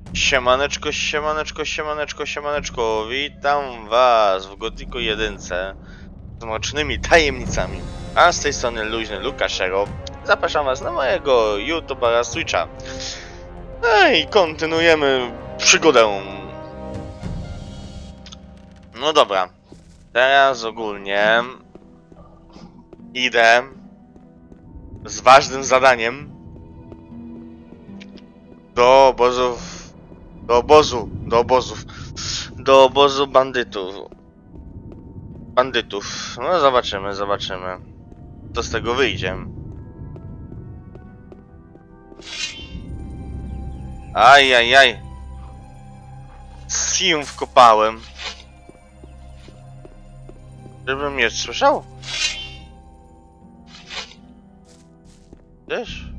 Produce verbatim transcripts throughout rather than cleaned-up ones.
Siemaneczko, siemaneczko, siemaneczko, siemaneczko. Witam was w Gothicu jeden z mrocznymi tajemnicami. A z tej strony luźny Lukaszero. Zapraszam was na mojego YouTube'a oraz Twitcha. No i kontynuujemy przygodę. No dobra. Teraz ogólnie idę z ważnym zadaniem do obozów. Do obozu, do obozów. Do obozu bandytów. Bandytów. No zobaczymy, zobaczymy. Co z tego wyjdzie. Ajajaj. Sium wkopałem. Żebym mnie słyszał? Wiesz?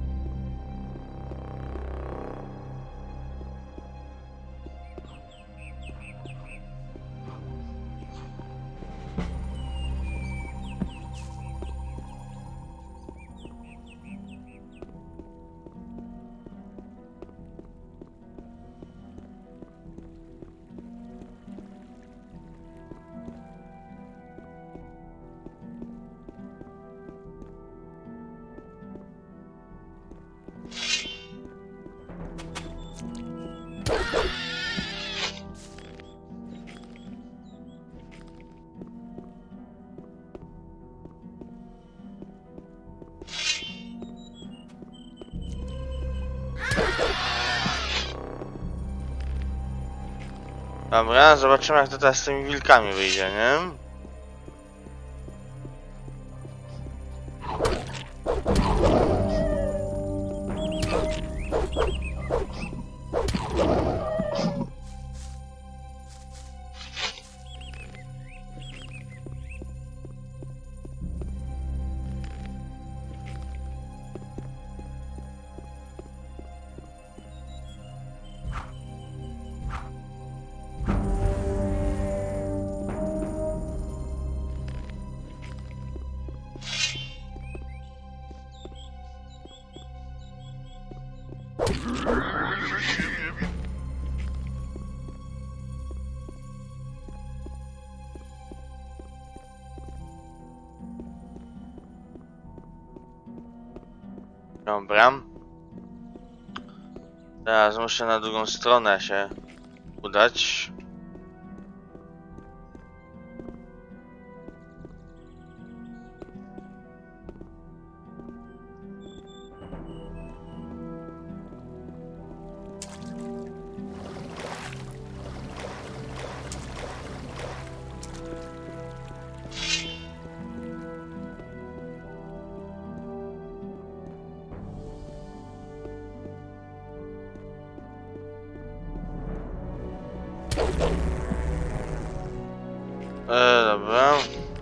Dobra, zobaczymy jak to teraz z tymi wilkami wyjdzie, nie? Dobra. Teraz muszę na drugą stronę się udać. E, dobra.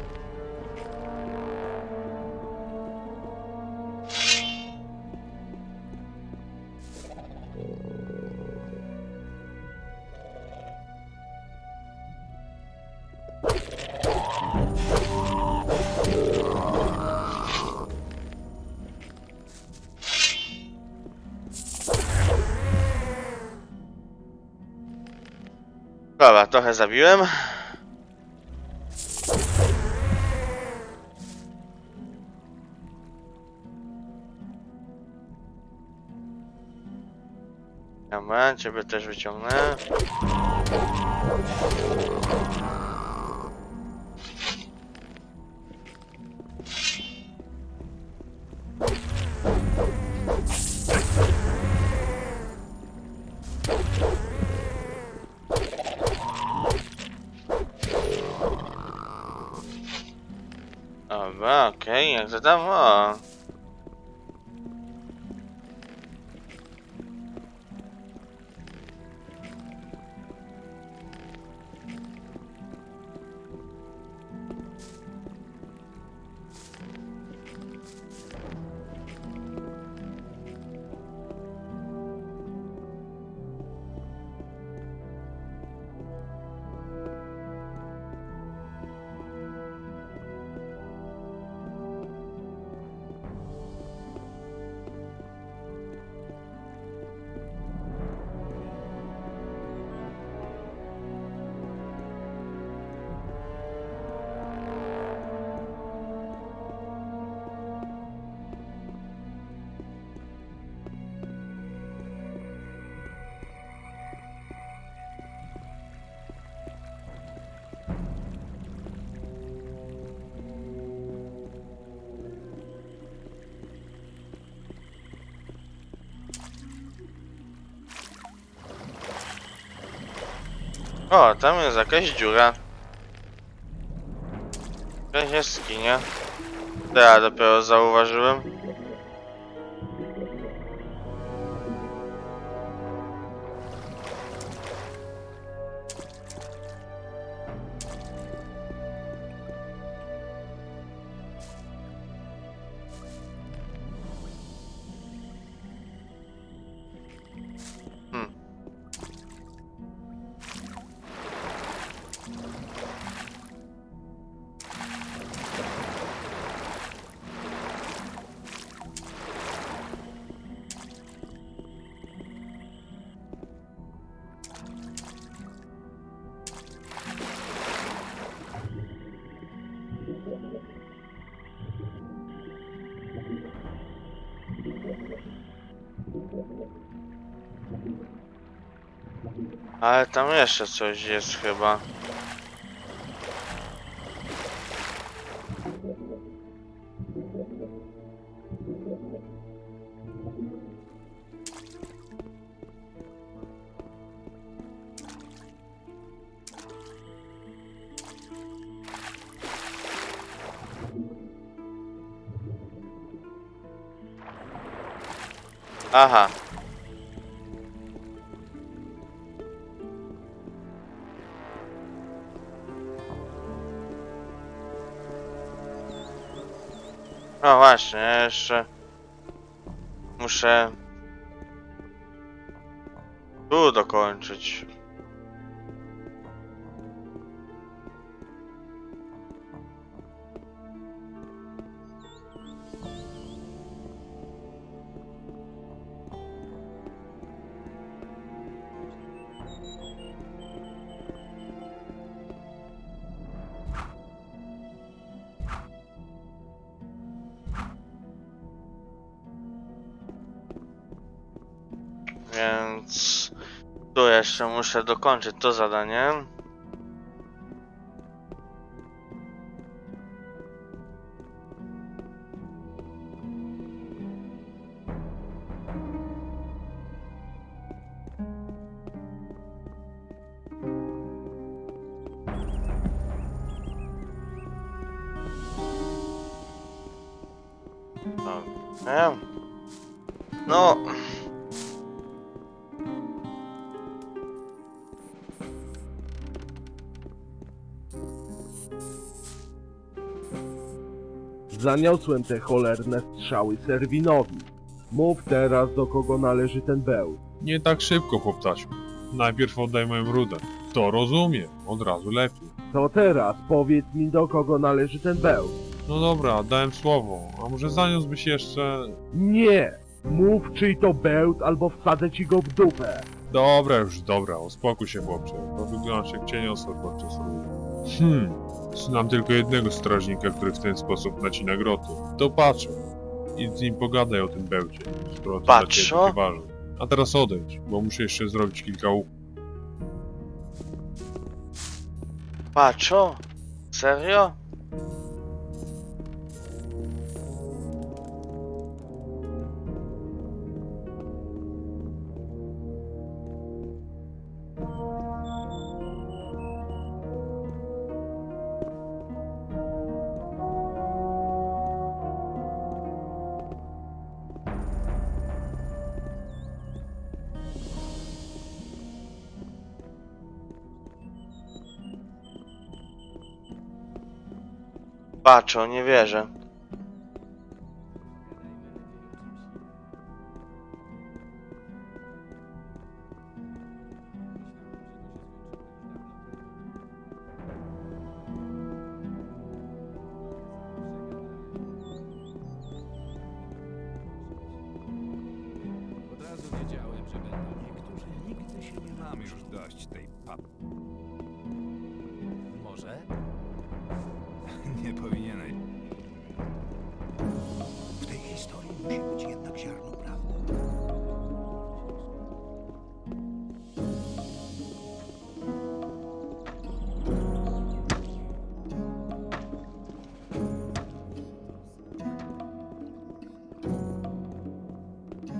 Dobra, trochę zabiłem. Dobra, ciebie też wyciągnę. Dobra, okej, okay, jak to tam? O. O, tam jest jakaś dziura. Jakaś jaskinia. To ja dopiero zauważyłem. Hmm. Ale tam jeszcze coś jest chyba. Aha. No właśnie, ja jeszcze muszę tu dokończyć. Więc tu jeszcze muszę dokończyć to zadanie. Okay. No. Zaniosłem te cholerne strzały Serwinowi. Mów teraz, do kogo należy ten bełt. Nie tak szybko, chłopcasiu. Najpierw oddaj moją rudę. To rozumiem, od razu lepiej. To teraz powiedz mi, do kogo należy ten bełt. No dobra, dałem słowo, a może zaniósłbyś jeszcze... Nie! Mów, czyj to bełt, albo wsadzę ci go w dupę. Dobra już, dobra, uspokój się, chłopcze. To wyglądasz jak cieniosła podczas rudy. Hmm, znam tylko jednego strażnika, który w ten sposób nacina groty. To Patrzo. I z nim pogadaj o tym bełcie, skoro to dla ciebie Patrzo? takie ważne. A teraz odejdź, bo muszę jeszcze zrobić kilka u... Patrzo? Serio? Patrzo, nie wierzę. Od razu wiedziałem, że będą niektórzy nigdy się nie Mam nauczą. już dość tej pap... Może? Nie powinieneś. W tej historii musi być jednak ziarno prawdy.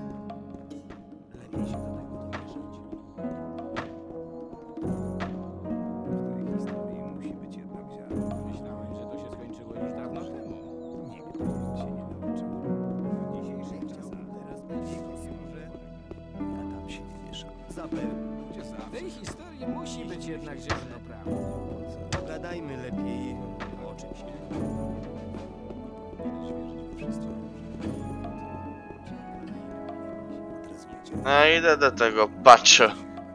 Lepiej się do tego domyśleć. W tej historii musi być jednak ziarno prawdy. Pogadajmy lepiej o czymś innym. No idę do tego patcha.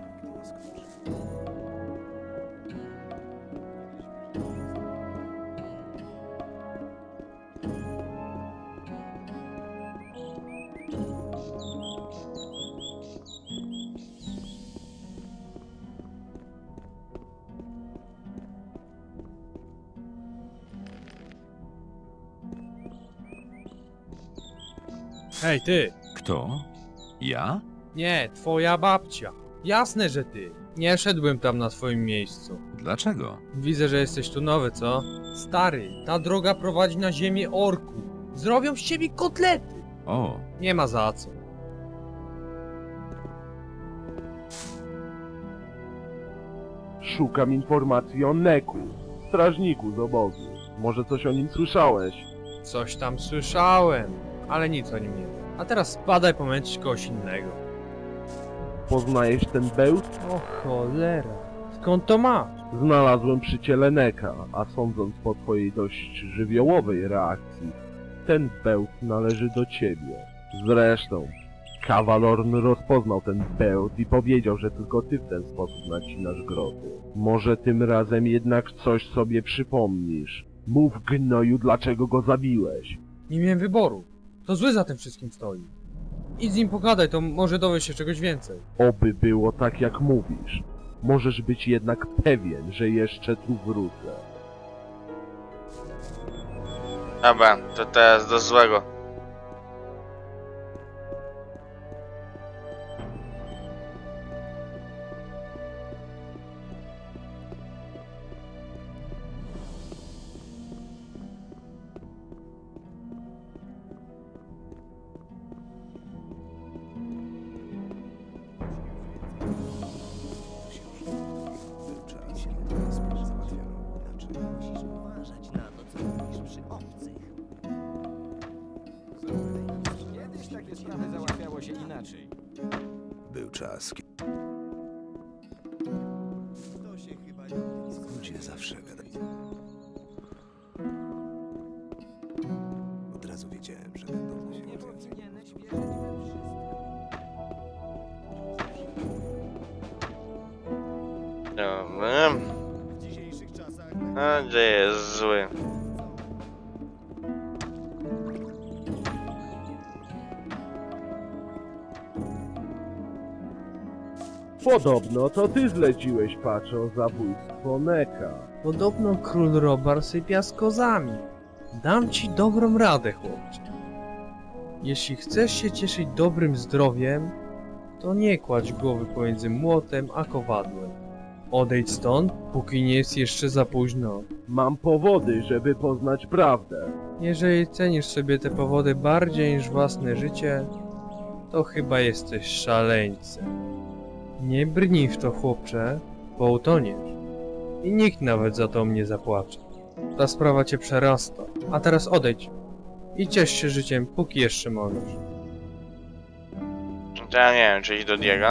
Hej ty! Kto? Ja? Nie, twoja babcia. Jasne, że ty. Nie szedłem tam na twoim miejscu. Dlaczego? Widzę, że jesteś tu nowy, co? Stary, ta droga prowadzi na ziemię orku. Zrobią z ciebie kotlety. O, Nie ma za co. Szukam informacji o Neku, strażniku z obozu. Może coś o nim słyszałeś? Coś tam słyszałem, ale nic o nim nie wiem. A teraz spadaj pomęczyć kogoś innego. Poznajesz ten bełt? O cholera. Skąd to masz? Znalazłem przy ciele Neka, a sądząc po twojej dość żywiołowej reakcji, ten bełt należy do ciebie. Zresztą, Kawalorn rozpoznał ten bełt i powiedział, że tylko ty w ten sposób nacinasz groty. Może tym razem jednak coś sobie przypomnisz. Mów, gnoju, dlaczego go zabiłeś. Nie miałem wyboru. To zły za tym wszystkim stoi. Idź z nim pogadaj, to może dowiesz się czegoś więcej. Oby było tak, jak mówisz. Możesz być jednak pewien, że jeszcze tu wrócę. Dobra, to teraz do złego. Musisz uważać na to, co robisz przy obcych. Kiedyś takie sprawy załatwiało się inaczej. Był czas, kiedy To się chyba ludzie zawsze gadali. Od razu wiedziałem, że będą mówić Nie więcej. powinieneś wierzyć we wszystko. Dobra. w dzisiejszych czasach. A gdzie jest zły? Podobno to ty zleciłeś paczą zabójstwo Neka. Podobno król Robar sypia z kozami. Dam ci dobrą radę, chłopcze. Jeśli chcesz się cieszyć dobrym zdrowiem, to nie kładź głowy pomiędzy młotem a kowadłem. Odejdź stąd, póki nie jest jeszcze za późno. Mam powody, żeby poznać prawdę. Jeżeli cenisz sobie te powody bardziej niż własne życie, to chyba jesteś szaleńcem. Nie brnij w to, chłopcze, bo utoniesz. I nikt nawet za to mnie zapłacze. Ta sprawa cię przerasta. A teraz odejdź. I ciesz się życiem, póki jeszcze możesz. To ja nie wiem, czy iść do Diego.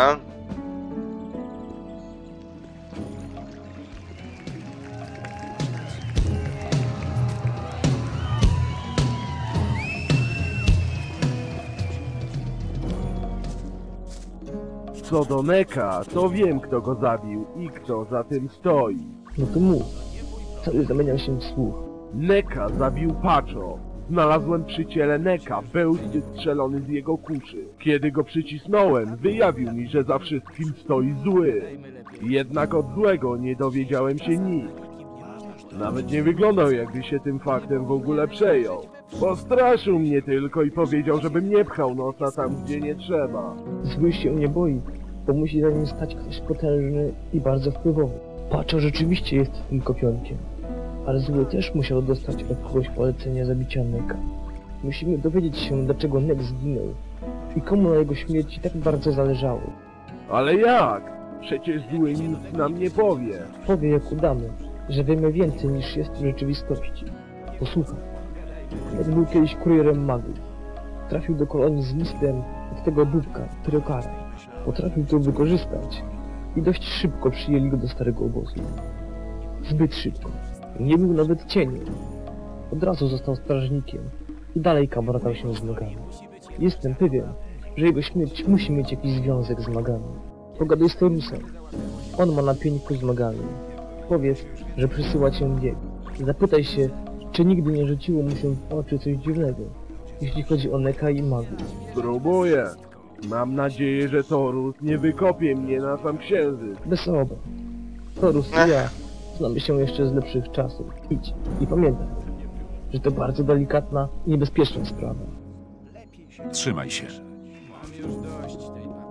Co do Neka, to wiem, kto go zabił i kto za tym stoi. No to mów. Cały zamieniał się w słuch. Neka zabił Pacho. Znalazłem przy ciele Neka bełt strzelony z jego kuszy. Kiedy go przycisnąłem, wyjawił mi, że za wszystkim stoi zły. Jednak od złego nie dowiedziałem się nic. Nawet nie wyglądał, jakby się tym faktem w ogóle przejął. Postraszył mnie tylko i powiedział, żebym nie pchał nosa tam, gdzie nie trzeba. Zły się nie boi, bo musi za nim stać ktoś potężny i bardzo wpływowy. Pacho rzeczywiście jest tym kopionkiem, ale zły też musiał dostać od kogoś polecenie zabicia Neka. Musimy dowiedzieć się, dlaczego Nek zginął i komu na jego śmierci tak bardzo zależało. Ale jak? Przecież zły nic nam nie powie. Powie, jak udamy, że wiemy więcej niż jest w rzeczywistości. Posłuchaj. Nek był kiedyś kurierem magów. Trafił do kolonii z listem od tego dupka, Tyrokara. Potrafił to wykorzystać i dość szybko przyjęli go do starego obozu. Zbyt szybko. Nie był nawet cieniem. Od razu został strażnikiem i dalej kabratał się z magami. Jestem pewien, że jego śmierć musi mieć jakiś związek z magami. Pogadaj z Torusem. On ma na pieńku z magami. Powiedz, że przysyła cię bieg. Zapytaj się, czy nigdy nie rzuciło mu się w oczy coś dziwnego, jeśli chodzi o Neka i magów. Spróbuję. Mam nadzieję, że Torus nie wykopie mnie na sam księżyc. Bez obaw. Torus i ja znamy się jeszcze z lepszych czasów. Idź i pamiętaj, że to bardzo delikatna i niebezpieczna sprawa. Trzymaj się. Mam już dość tej papy.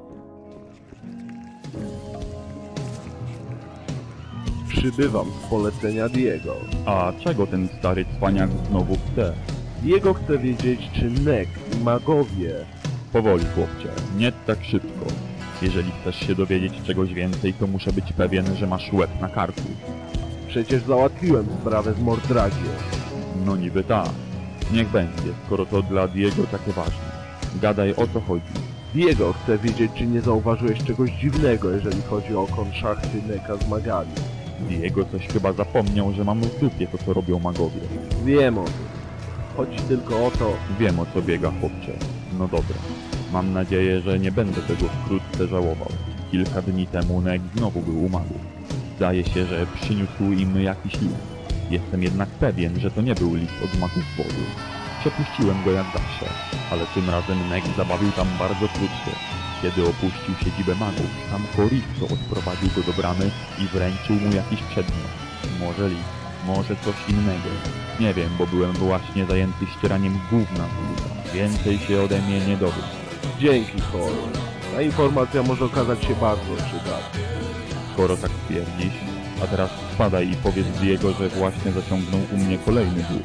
Przybywam z polecenia Diego. A czego ten stary cwaniak znowu chce? Diego chce wiedzieć, czy Nek i magowie... Powoli, chłopcze, nie tak szybko. Jeżeli chcesz się dowiedzieć czegoś więcej, to muszę być pewien, że masz łeb na karku. Przecież załatwiłem sprawę z Mordragiem. No niby tak. Niech będzie, skoro to dla Diego takie ważne. Gadaj, o co chodzi. Diego chce wiedzieć, czy nie zauważyłeś czegoś dziwnego, jeżeli chodzi o konszachty Neka z magami. Diego coś chyba zapomniał, że mam w dupie to, co robią magowie. Wiem o tym. Chodzi tylko o to... Wiem, o co biega, chłopcze. No dobra. Mam nadzieję, że nie będę tego wkrótce żałował. Kilka dni temu Nek znowu był u magów. Zdaje się, że przyniósł im jakiś list. Jestem jednak pewien, że to nie był list od magów wody. Przepuściłem go jak zawsze, ale tym razem Nek zabawił tam bardzo krótko. Kiedy opuścił siedzibę magów, sam Koristo odprowadził go do bramy i wręczył mu jakiś przedmiot. Może list, może coś innego. Nie wiem, bo byłem właśnie zajęty ścieraniem gówna z buta. Więcej się ode mnie nie dowiesz. Dzięki, Horus. Ta informacja może okazać się bardzo przydatna. Skoro tak twierdzisz, a teraz spadaj i powiedz Diego, że właśnie zaciągnął u mnie kolejny dług.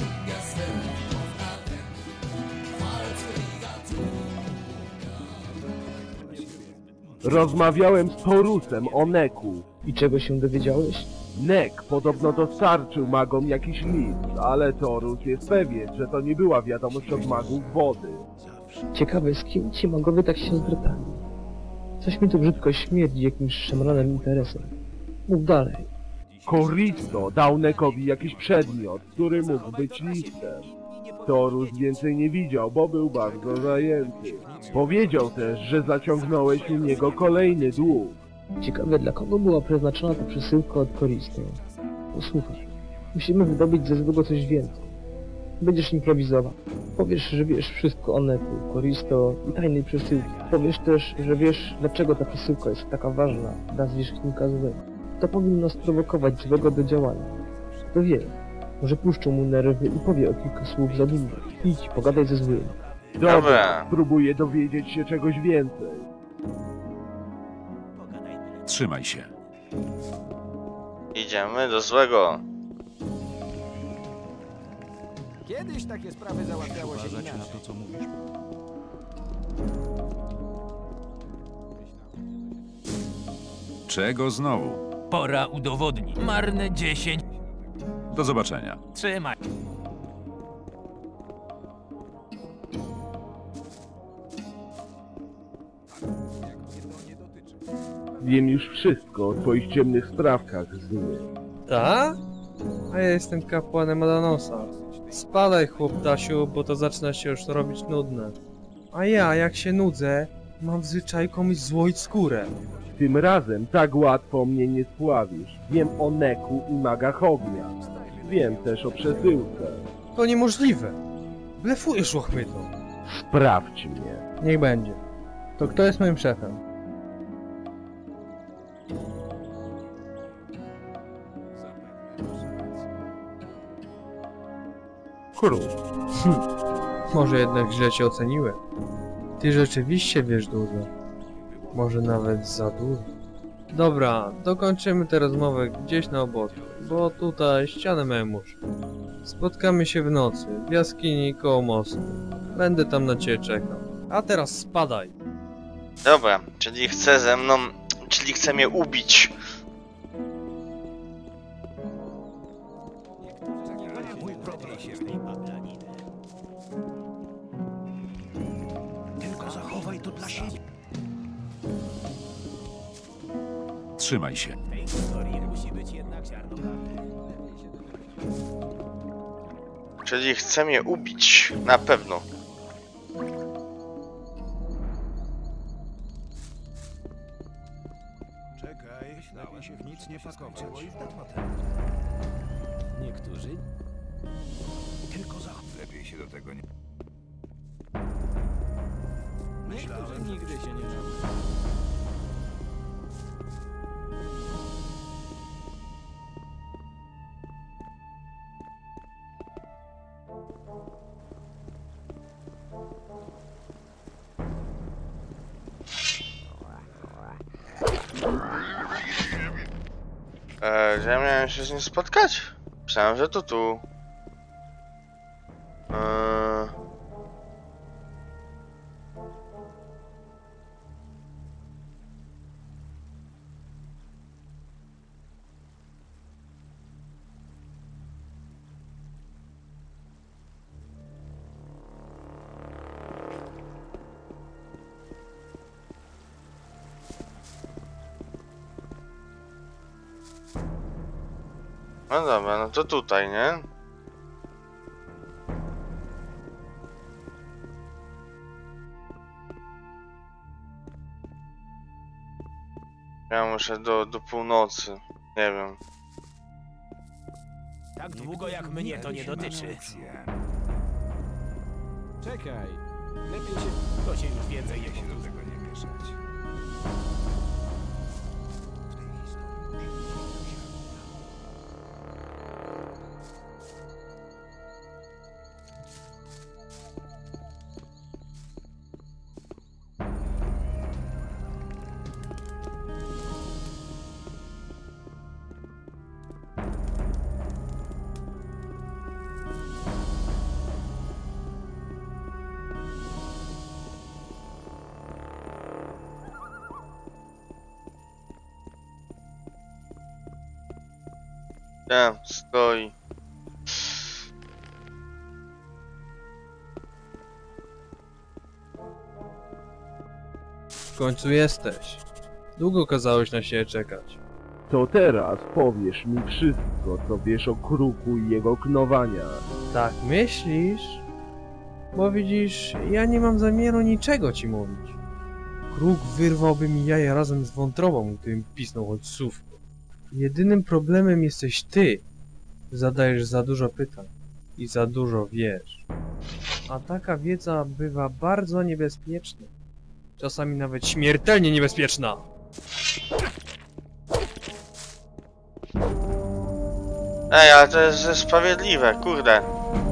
Rozmawiałem z Torusem o Neku. I czego się dowiedziałeś? Nek podobno dostarczył magom jakiś list, ale Torus jest pewien, że to nie była wiadomość od magów wody. Ciekawe, z kim ci magowie tak się zwracali. Coś mi tu brzydko śmierdzi jakimś szemranym interesem. Mów dalej. Koristo dał Nekowi jakiś przedmiot, który mógł być listem. Torus więcej nie widział, bo był bardzo zajęty. Powiedział też, że zaciągnąłeś u niego kolejny dług. Ciekawe, dla kogo była przeznaczona ta przesyłka od Koristo. Posłuchaj, musimy wydobyć ze złego coś więcej. Będziesz improwizował. Powiesz, że wiesz wszystko o Neku, Koristo i tajnej przesyłki. Powiesz też, że wiesz, dlaczego ta przesyłka jest taka ważna dla zwierzchnika złego. To powinno sprowokować złego do działania. Kto wie, może puszczą mu nerwy i powie o kilka słów za długo. Idź, pogadaj ze złym. Dobra, Dobra. spróbuję dowiedzieć się czegoś więcej. Trzymaj się. Idziemy do złego. Kiedyś takie sprawy załatwiało się inaczej. na to, co mówisz. Czego znowu? Pora udowodnić. Marne dziesięć. Do zobaczenia. Trzymaj. Wiem już wszystko o twoich ciemnych sprawkach, zły. Ta? A ja jestem kapłanem Adanosa. Spadaj, chłoptasiu, bo to zaczyna się już robić nudne. A ja, jak się nudzę, mam w zwyczaju komuś złoić skórę. Tym razem tak łatwo mnie nie spławisz. Wiem o Neku i magach ognia. Wiem też o przesyłce. To niemożliwe. Blefujesz, łachmyto. Sprawdź mnie. Niech będzie. To kto jest moim szefem? Król. Hm. Może jednak źle cię oceniłem. Ty rzeczywiście wiesz dużo. Może nawet za dużo. Dobra, dokończymy tę rozmowę gdzieś na obozu, bo tutaj ścianę memusz. Spotkamy się w nocy, w jaskini koło mostu. Będę tam na ciebie czekał. A teraz spadaj. Dobra, czyli chce ze mną... Czyli chce mnie ubić. Tylko zachowaj to dla siebie. Wstrzymaj się. W tej historii musi być jednak ziarno prawdy. Czyli chce mnie ubić. Na pewno. Czekaj, lepiej się w nic nie pakować. Niektórzy Tylko za... Lepiej się do tego nie... Niektórzy nigdy się nie nauczą. Eee, gdzie miałem się z nim spotkać? Myślałem, że to tu. Eee... No dobra, no to tutaj, nie? Ja muszę do, do północy. Nie wiem. tak długo jak mnie to nie dotyczy. Czekaj. Lepiej się... To się już więcej nie Lepiej się do powtórzy. tego nie mieszać. Tam stoi. W końcu jesteś. Długo kazałeś na siebie czekać. To teraz powiesz mi wszystko, co wiesz o kruku i jego knowania. Tak myślisz? Bo widzisz, ja nie mam zamiaru niczego ci mówić. Kruk wyrwałby mi jaja razem z wątrobą, gdybym pisnął choć słówko. Jedynym problemem jesteś ty. Zadajesz za dużo pytań i za dużo wiesz. A taka wiedza bywa bardzo niebezpieczna. Czasami nawet śmiertelnie niebezpieczna. Ej, ale to jest sprawiedliwe, kurde.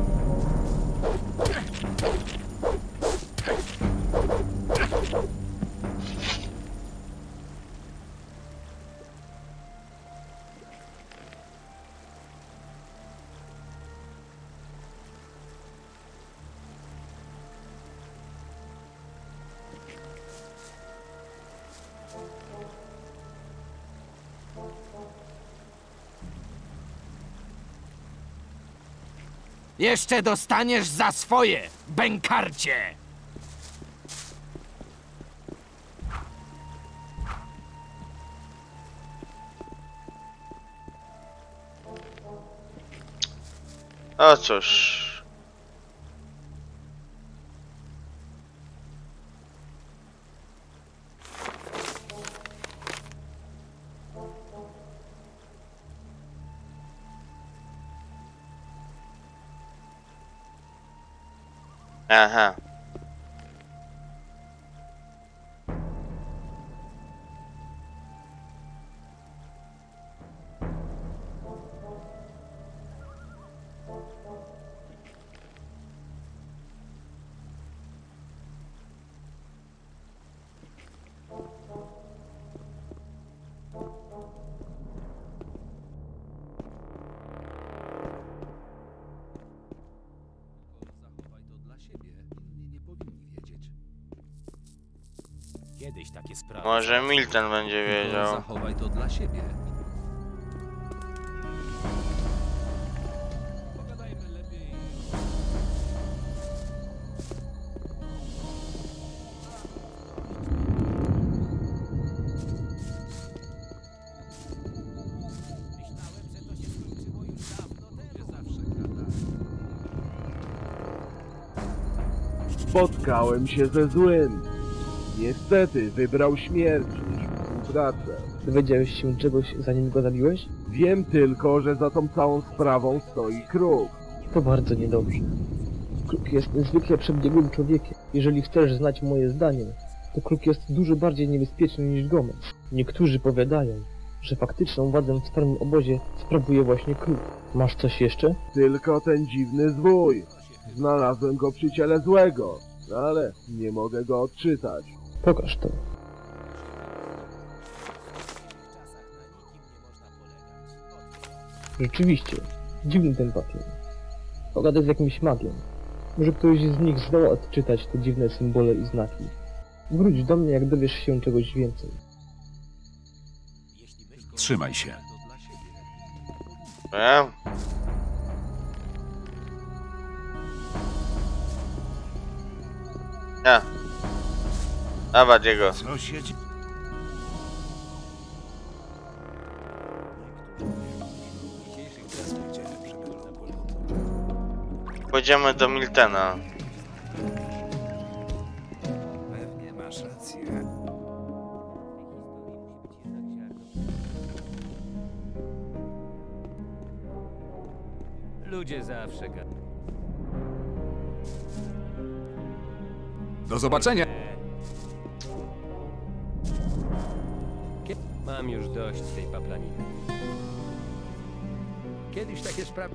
Jeszcze dostaniesz za swoje, bękarcie! No cóż. Aha. Zachowaj to dla siebie. Inni nie powinni wiedzieć. Kiedyś takie sprawy... Może Milton będzie wiedział. Zachowaj to dla siebie. Pogadajmy lepiej. spotkałem się ze złym. Niestety wybrał śmierć niż współpracę. Dowiedziałeś się czegoś, zanim go zabiłeś? Wiem tylko, że za tą całą sprawą stoi Kruk. To bardzo niedobrze. Kruk jest niezwykle przebiegłym człowiekiem. Jeżeli chcesz znać moje zdanie, to Kruk jest dużo bardziej niebezpieczny niż Gomez. Niektórzy powiadają, że faktyczną władzę w starym obozie sprawuje właśnie Kruk. Masz coś jeszcze? Tylko ten dziwny zwój. Znalazłem go przy ciele złego, ale nie mogę go odczytać. Pokaż to. Rzeczywiście, dziwny ten papier. Pogadaj z jakimś magiem. Może ktoś z nich zdoła odczytać te dziwne symbole i znaki. Wróć do mnie, jak dowiesz się czegoś więcej. Trzymaj się. Nie? Nie. Dawać jego. Co się dzieje? Pójdziemy do Miltena. Pewnie masz rację. Ludzie zawsze gadają. Do zobaczenia. Mam już dość tej paplaniny. Kiedyś takie sprawy...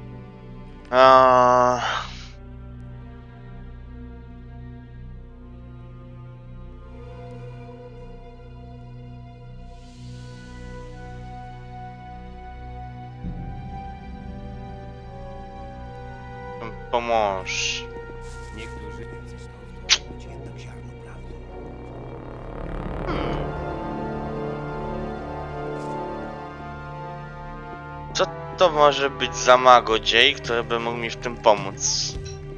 A... Pomóż. Niektórzy... Jednak ziarno prawdy. Co to może być za magodziej, który by mógł mi w tym pomóc?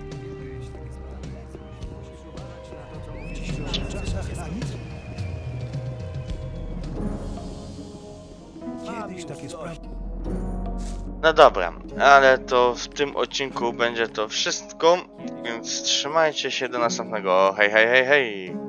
Kiedyś takie sprawy. No dobra, ale to w tym odcinku będzie to wszystko, więc trzymajcie się do następnego. Hej, hej, hej, hej!